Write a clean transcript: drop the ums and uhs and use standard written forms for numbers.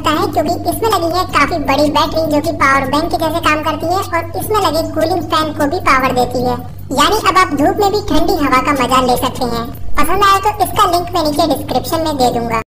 होता है क्योंकि इसमें लगी है काफी बड़ी बैटरी जो कि पावर बैंक की जैसे काम करती है और इसमें लगे कूलिंग फैन को भी पावर देती है। यानी अब आप धूप में भी ठंडी हवा का मजा ले सकते हैं। पसंद आए तो इसका लिंक मैं नीचे डिस्क्रिप्शन में दे दूंगा।